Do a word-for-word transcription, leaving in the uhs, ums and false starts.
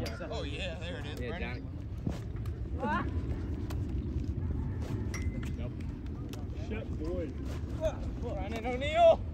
Yeah. Oh yeah, there it is. Yeah, Johnny. Ah. Shut boy. Ryan O'Neal.